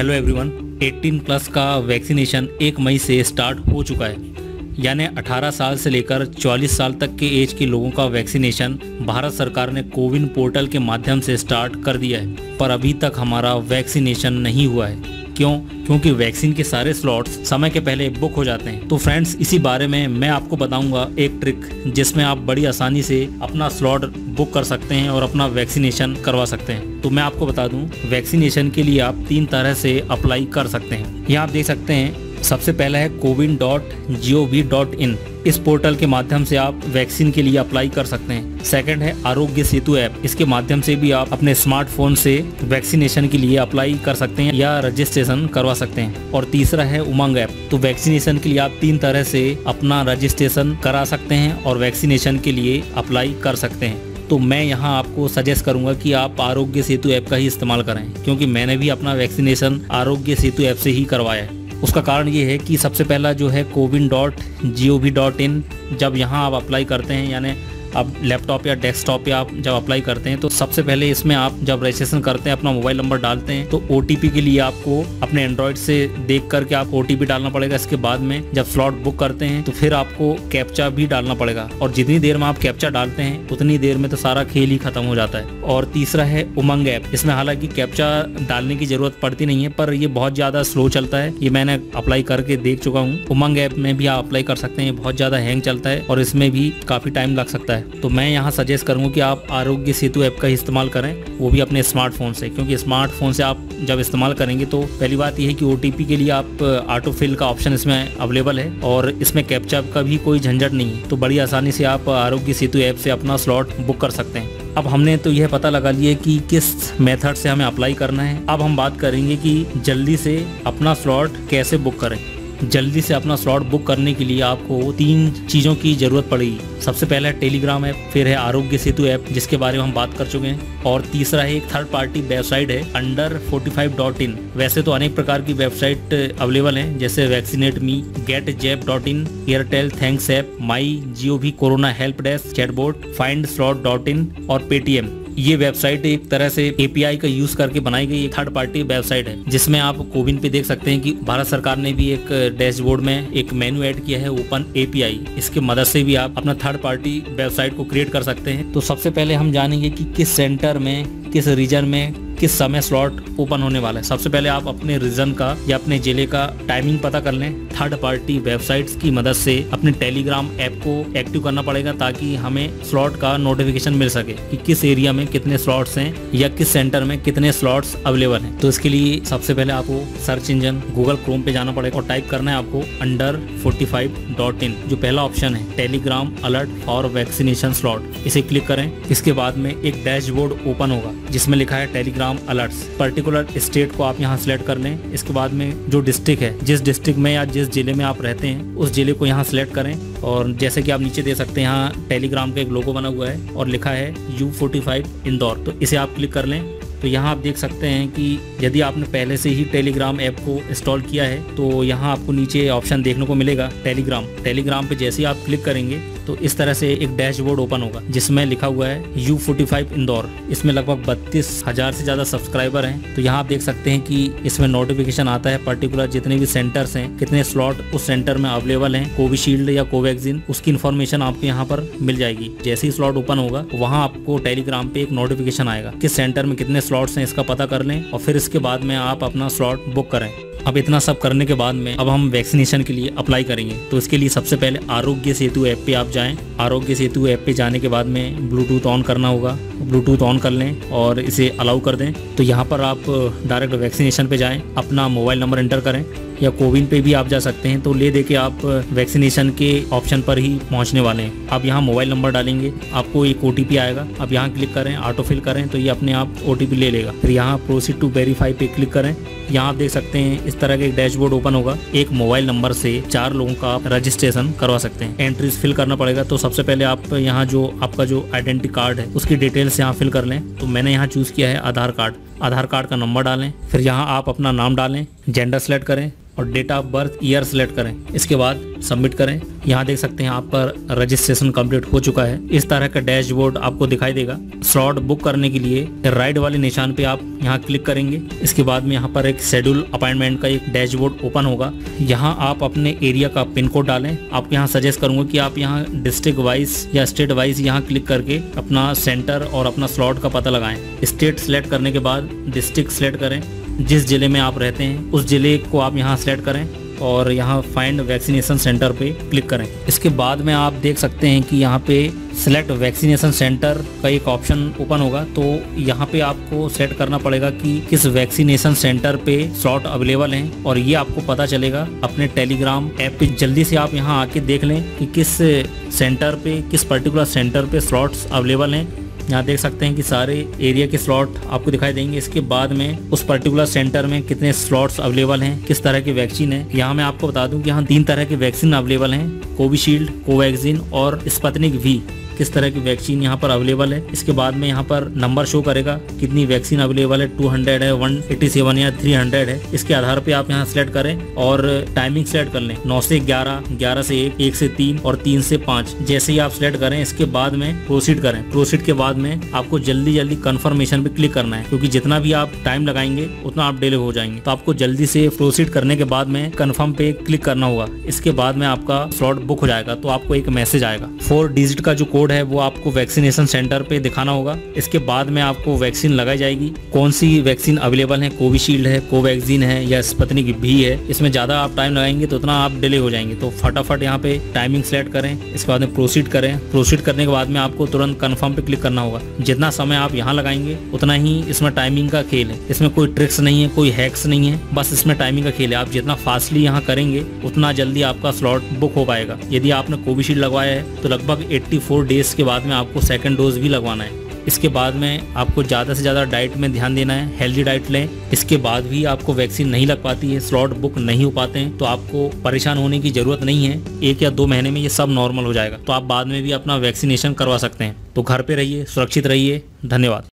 Hello everyone, 18 plus का vaccination 1 मई से स्टार्ट हो चुका है। यानी 18 साल से लेकर 44 साल तक के एज के लोगों का वैक्सीनेशन भारत सरकार ने कोविन पोर्टल के माध्यम से स्टार्ट कर दिया है। पर अभी तक हमारा वैक्सीनेशन नहीं हुआ है। क्यों? क्योंकि वैक्सीन के सारे स्लॉट्स समय के पहले बुक हो जाते हैं। तो फ्रेंड्स, इसी बारे में मैं आपको बताऊंगा एक ट्रिक जिसमें आप बड़ी आसानी से अपना स्लॉट बुक कर सकते हैं और अपना वैक्सीनेशन करवा सकते हैं। तो मैं आपको बता दूं, वैक्सीनेशन के लिए आप 3 तरह से अप्लाई कर सकते हैं। यहाँ आप देख सकते हैं, सबसे पहला है cowin.gov.in। इस पोर्टल के माध्यम से आप वैक्सीन के लिए अप्लाई कर सकते हैं। सेकंड है आरोग्य सेतु ऐप। इसके माध्यम से भी आप अपने स्मार्टफोन से वैक्सीनेशन के लिए अप्लाई कर सकते हैं या रजिस्ट्रेशन करवा सकते हैं। और तीसरा है उमंग ऐप। तो वैक्सीनेशन के लिए आप 3 तरह से अपना रजिस्ट्रेशन करा सकते हैं और वैक्सीनेशन के लिए अप्लाई कर सकते हैं। तो मैं यहाँ आपको सजेस्ट करूंगा कि आप आरोग्य सेतु ऐप का ही इस्तेमाल करें, क्योंकि मैंने भी अपना वैक्सीनेशन आरोग्य सेतु ऐप से ही करवाया है। उसका कारण ये है कि सबसे पहला जो है cowin.gov.in, जब यहाँ आप अप्लाई करते हैं, यानी अब लैपटॉप या डेस्कटॉप पे आप जब अप्लाई करते हैं तो सबसे पहले इसमें आप जब रजिस्ट्रेशन करते हैं, अपना मोबाइल नंबर डालते हैं, तो OTP के लिए आपको अपने एंड्रॉयड से देख करके आप OTP डालना पड़ेगा। इसके बाद में जब स्लॉट बुक करते हैं तो फिर आपको कैप्चा भी डालना पड़ेगा, और जितनी देर में आप कैप्चा डालते हैं उतनी देर में तो सारा खेल ही खत्म हो जाता है। और तीसरा है उमंग ऐप। इसमें हालांकि कैप्चा डालने की जरूरत पड़ती नहीं है, पर ये बहुत ज्यादा स्लो चलता है। ये मैंने अप्लाई करके देख चुका हूँ। उमंग ऐप में भी आप अप्लाई कर सकते हैं। बहुत ज्यादा हैंग चलता है और इसमें भी काफी टाइम लग सकता है। तो मैं यहाँ सजेस्ट करूँगा कि आप आरोग्य सेतु ऐप का इस्तेमाल करें, वो भी अपने स्मार्टफोन से, क्योंकि स्मार्टफोन से आप जब इस्तेमाल करेंगे तो पहली बात यह है कि OTP के लिए आप ऑटो फिल का ऑप्शन इसमें अवेलेबल है और इसमें कैप्चा का भी कोई झंझट नहीं है। तो बड़ी आसानी से आप आरोग्य सेतु ऐप से अपना स्लॉट बुक कर सकते हैं। अब हमने तो यह पता लगा लिया कि किस मेथड से हमें अप्लाई करना है। अब हम बात करेंगे कि जल्दी से अपना स्लॉट कैसे बुक करें। जल्दी से अपना स्लॉट बुक करने के लिए आपको 3 चीज़ों की ज़रूरत पड़ेगी। सबसे पहला है टेलीग्राम ऐप, फिर है आरोग्य सेतु ऐप जिसके बारे में हम बात कर चुके हैं, और तीसरा है एक थर्ड पार्टी वेबसाइट है under45.in। वैसे तो अनेक प्रकार की वेबसाइट अवेलेबल हैं, जैसे vaccinate me, getjab.in, Airtel thanks app, my GOV corona help desk chatbot, findslot.in और पेटीएम। ये वेबसाइट एक तरह से API का यूज करके बनाई गई एक थर्ड पार्टी वेबसाइट है, जिसमें आप कोविन पे देख सकते हैं कि भारत सरकार ने भी एक डैशबोर्ड में एक मेन्यू ऐड किया है, ओपन API। इसके मदद से भी आप अपना थर्ड पार्टी वेबसाइट को क्रिएट कर सकते हैं। तो सबसे पहले हम जानेंगे कि किस सेंटर में, किस रीजन में किस समय स्लॉट ओपन होने वाला है। सबसे पहले आप अपने रीजन का या अपने जिले का टाइमिंग पता कर लें। थर्ड पार्टी वेबसाइट्स की मदद से अपने टेलीग्राम ऐप को एक्टिव करना पड़ेगा, ताकि हमें स्लॉट का नोटिफिकेशन मिल सके कि किस एरिया में कितने स्लॉट्स हैं या किस सेंटर में कितने स्लॉट्स अवेलेबल हैं। तो इसके लिए सबसे पहले आपको सर्च इंजन गूगल क्रोम पे जाना पड़ेगा और टाइप करना है आपको under45.in। जो पहला ऑप्शन है टेलीग्राम अलर्ट और वैक्सीनेशन स्लॉट, इसे क्लिक करें। इसके बाद में एक डैशबोर्ड ओपन होगा जिसमें लिखा है टेलीग्राम अलर्ट्स। पर्टिकुलर स्टेट को आप यहाँ सिलेक्ट कर लें। इसके बाद में जो डिस्ट्रिक्ट है, जिस डिस्ट्रिक्ट में या जिस जिले में आप रहते हैं उस जिले को यहाँ सिलेक्ट करें। और जैसे कि आप नीचे दे सकते हैं, यहाँ टेलीग्राम का एक लोगो बना हुआ है और लिखा है U45 इंदौर। तो इसे आप क्लिक कर लें। तो यहाँ आप देख सकते हैं कि यदि आपने पहले से ही टेलीग्राम ऐप को इंस्टॉल किया है तो यहाँ आपको नीचे ऑप्शन देखने को मिलेगा टेलीग्राम पे जैसे ही आप क्लिक करेंगे तो इस तरह से एक डैशबोर्ड ओपन होगा जिसमें लिखा हुआ है U45 इंदौर। इसमें लगभग 32,000 से ज़्यादा सब्सक्राइबर हैं। तो यहाँ आप देख सकते हैं कि इसमें नोटिफिकेशन आता है पर्टिकुलर जितने भी सेंटर्स हैं, कितने स्लॉट उस सेंटर में अवेलेबल हैं, कोविशील्ड या कोवैक्सीन, उसकी इन्फॉर्मेशन आपको यहाँ पर मिल जाएगी। जैसे ही स्लॉट ओपन होगा वहाँ आपको टेलीग्राम पे एक नोटिफिकेशन आएगा किस सेंटर में कितने स्लॉट्स हैं, इसका पता कर लें और फिर इसके बाद में आप अपना स्लॉट बुक करें। अब इतना सब करने के बाद में अब हम वैक्सीनेशन के लिए अप्लाई करेंगे। तो इसके लिए सबसे पहले आरोग्य सेतु ऐप पे आप जाएं। आरोग्य सेतु ऐप पे जाने के बाद में ब्लूटूथ ऑन करना होगा। ब्लूटूथ ऑन कर लें और इसे अलाउ कर दें। तो यहाँ पर आप डायरेक्ट वैक्सीनेशन पे जाएं, अपना मोबाइल नंबर एंटर करें, या कोविन पे भी आप जा सकते हैं। तो ले दे के आप वैक्सीनेशन के ऑप्शन पर ही पहुंचने वाले हैं। आप यहाँ मोबाइल नंबर डालेंगे, आपको एक OTP आएगा। आप यहाँ क्लिक करें, ऑटो फिल करें तो ये अपने आप OTP ले लेगा। फिर यहाँ प्रोसीड टू वेरीफाई पे क्लिक करें। यहाँ आप देख सकते हैं इस तरह के एक डैशबोर्ड ओपन होगा। एक मोबाइल नंबर से 4 लोगों का आप रजिस्ट्रेशन करवा सकते हैं। एंट्रीज फिल करना पड़ेगा। तो सबसे पहले आप यहाँ जो आपका जो आइडेंटिटी कार्ड है उसकी डिटेल्स यहाँ फिल कर लें। तो मैंने यहाँ चूज किया है आधार कार्ड का नंबर डालें। फिर यहाँ आप अपना नाम डालें, जेंडर सेलेक्ट करें, और date of birth year select करें। इसके बाद सबमिट करें। यहाँ देख सकते हैं आप पर रजिस्ट्रेशन कंप्लीट हो चुका है। इस तरह का डैशबोर्ड आपको दिखाई देगा। स्लॉट बुक करने के लिए राइट वाले निशान पे आप यहाँ क्लिक करेंगे। इसके बाद में यहाँ पर एक शेड्यूल अपॉइंटमेंट का एक डैशबोर्ड ओपन होगा। यहाँ आप अपने एरिया का पिन कोड डालें। आपको यहाँ सजेस्ट करूंगा कि आप यहाँ डिस्ट्रिक्ट वाइज या स्टेट वाइज यहाँ क्लिक करके अपना सेंटर और अपना स्लॉट का पता लगाएं। स्टेट सेलेक्ट करने के बाद डिस्ट्रिक्ट सेलेक्ट करें। जिस जिले में आप रहते हैं उस जिले को आप यहाँ सेलेक्ट करें और यहाँ फाइंड वैक्सीनेशन सेंटर पे क्लिक करें। इसके बाद में आप देख सकते हैं कि यहाँ पे सिलेक्ट वैक्सीनेशन सेंटर का एक ऑप्शन ओपन होगा। तो यहाँ पे आपको सेलेक्ट करना पड़ेगा कि किस वैक्सीनेशन सेंटर पे स्लॉट अवेलेबल हैं और ये आपको पता चलेगा अपने टेलीग्राम ऐप पे। जल्दी से आप यहाँ आके देख लें कि किस सेंटर पे, किस पर्टिकुलर सेंटर पे स्लॉट्स अवेलेबल हैं। यहाँ देख सकते हैं कि सारे एरिया के स्लॉट आपको दिखाई देंगे। इसके बाद में उस पर्टिकुलर सेंटर में कितने स्लॉट्स अवेलेबल हैं, किस तरह की वैक्सीन है। यहाँ मैं आपको बता दूं कि यहाँ 3 तरह की वैक्सीन अवेलेबल हैं, कोविशील्ड, कोवैक्सीन और स्पुतनिक वी। किस तरह की वैक्सीन यहाँ पर अवेलेबल है। इसके बाद में यहाँ पर नंबर शो करेगा कितनी वैक्सीन अवेलेबल है, 200 है, 187 या 300 है। इसके आधार पे आप यहाँ सिलेक्ट करें और टाइमिंग सेलेक्ट कर लें। 9 से 11, 11 से 1, 1 से 3 और 3 से 5। जैसे ही आप सिलेक्ट करें इसके बाद में प्रोसीड करें। प्रोसीड के बाद में आपको जल्दी जल्दी कंफर्मेशन पे क्लिक करना है, क्योंकि जितना भी आप टाइम लगाएंगे उतना आप डिले हो जाएंगे। तो आपको जल्दी से प्रोसीड करने के बाद में कन्फर्म पे क्लिक करना होगा। इसके बाद में आपका स्लॉट बुक हो जाएगा। तो आपको एक मैसेज आएगा। 4 डिजिट का जो कोड है वो आपको वैक्सीनेशन सेंटर पे दिखाना होगा। इसके बाद में आपको वैक्सीन लगाई जाएगी। कौन सी वैक्सीन अवेलेबल है, कोविशील्ड है, कोवैक्सीन है या स्पुतनिक भी है। इसमें ज्यादा आप टाइम लगाएंगे तो उतना आप डिले हो जाएंगे। तो फटाफट यहाँ पे टाइमिंग सेलेक्ट करें। इसके बाद में प्रोसीड करें। प्रोसीड करने के बाद में आपको तुरंत कन्फर्म पे क्लिक करना होगा। जितना समय आप यहाँ लगाएंगे उतना ही इसमें टाइमिंग का खेल है। इसमें कोई ट्रिक्स नहीं है, कोई हैक्स नहीं है, बस इसमें टाइमिंग का खेल है। आप जितना फास्टली यहाँ करेंगे उतना जल्दी आपका स्लॉट बुक हो पाएगा। यदि आपने कोविशील्ड लगवाया है तो लगभग 84 डेज के बाद में आपको सेकंड डोज भी लगवाना है। इसके बाद में आपको ज़्यादा से ज़्यादा डाइट में ध्यान देना है, हेल्दी डाइट लें। इसके बाद भी आपको वैक्सीन नहीं लग पाती है, स्लॉट बुक नहीं हो पाते हैं, तो आपको परेशान होने की ज़रूरत नहीं है। 1 या 2 महीने में ये सब नॉर्मल हो जाएगा। तो आप बाद में भी अपना वैक्सीनेशन करवा सकते हैं। तो घर पे रहिए, सुरक्षित रहिए। धन्यवाद।